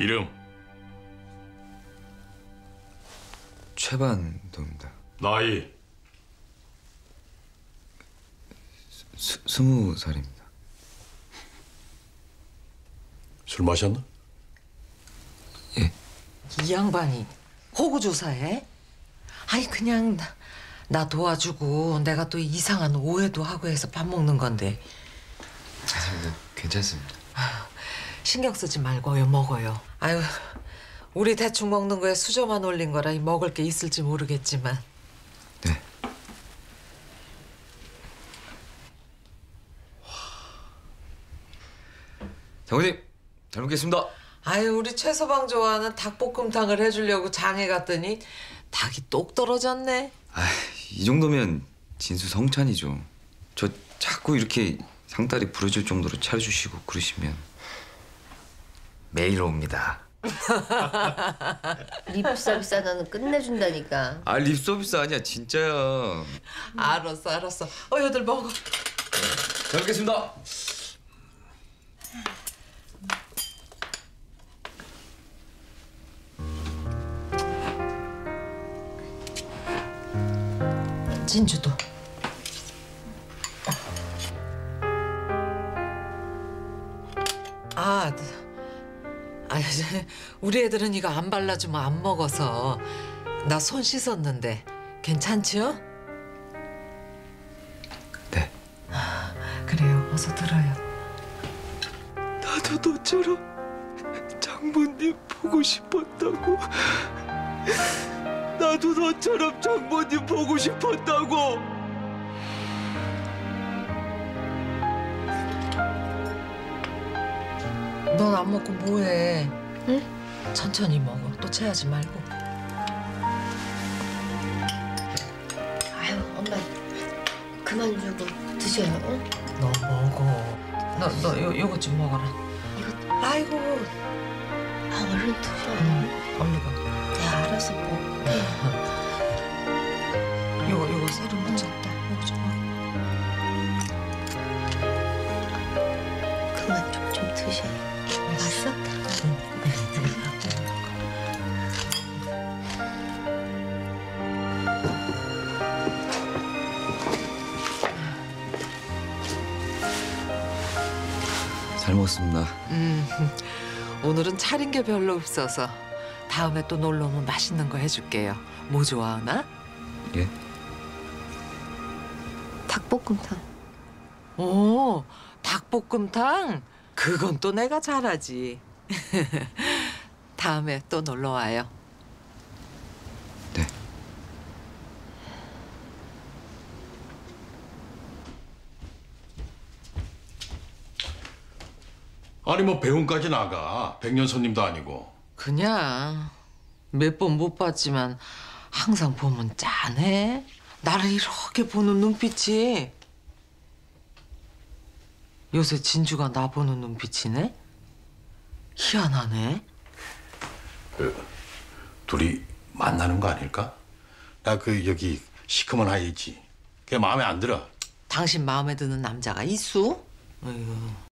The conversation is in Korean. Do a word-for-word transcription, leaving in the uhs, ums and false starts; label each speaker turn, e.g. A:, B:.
A: 이름?
B: 최반도입니다.
A: 나이?
B: 스, 스무 살입니다.
A: 술 마셨나?
B: 예.
C: 이 양반이 호구조사해? 아니 그냥 나, 나 도와주고 내가 또 이상한 오해도 하고 해서 밥 먹는 건데.
B: 아닙니다. 괜찮습니다.
C: 신경 쓰지 말고요, 먹어요. 아유, 우리 대충 먹는 거에 수저만 올린 거라 먹을 게 있을지 모르겠지만.
B: 네. 장모님, 잘 먹겠습니다.
C: 아유, 우리 최서방 좋아하는 닭볶음탕을 해주려고 장에 갔더니 닭이 똑 떨어졌네.
B: 아, 이 정도면 진수성찬이죠. 저 자꾸 이렇게 상다리 부러질 정도로 차려주시고 그러시면 매일 옵니다.
D: 립 서비스 하나는 끝내준다니까.
B: 아, 립 서비스 아니야, 진짜야.
C: 알았어, 알았어. 어, 여들 먹어.
B: 잘 먹겠습니다.
C: 진주도. 아, 아, 우리 애들은 이거 안 발라주면 안 먹어서 나 손 씻었는데 괜찮지요?
B: 네.
C: 아, 그래요. 어서 들어요.
B: 나도 너처럼 장모님 보고 싶었다고. 나도 너처럼 장모님 보고 싶었다고.
C: 넌 안 먹고 뭐해?
D: 응?
C: 천천히 먹어. 또 체하지 말고.
D: 아유, 엄마 그만 주고 드셔요. 응?
C: 너 먹어. 너, 너 요, 요거 좀 먹어라.
D: 이거
C: 아이고.
D: 아, 얼른 드셔.
C: 응, 얼른 가.
D: 내가 알아서 먹을게.
C: 요거, 요거 쌀을 묻혔다. 요거 좀 먹어.
D: 그만 좀, 좀 드셔. 맛있어?
B: 잘 먹었습니다.
C: 음, 오늘은 차린 게 별로 없어서 다음에 또 놀러 오면 맛있는 거 해줄게요. 뭐 좋아하나?
B: 예?
D: 닭볶음탕.
C: 오, 닭볶음탕? 그건 또 내가 잘하지. 다음에 또 놀러 와요.
B: 네.
A: 아니 뭐 배움까지 나가. 백년 손님도 아니고.
C: 그냥 몇 번 못 봤지만 항상 보면 짠해. 나를 이렇게 보는 눈빛이. 요새 진주가 나 보는 눈빛이네? 희한하네.
A: 그 둘이 만나는 거 아닐까? 나 그 여기 시커먼 아이 있지. 걔 마음에 안 들어.
C: 당신 마음에 드는 남자가 있어? 아이고.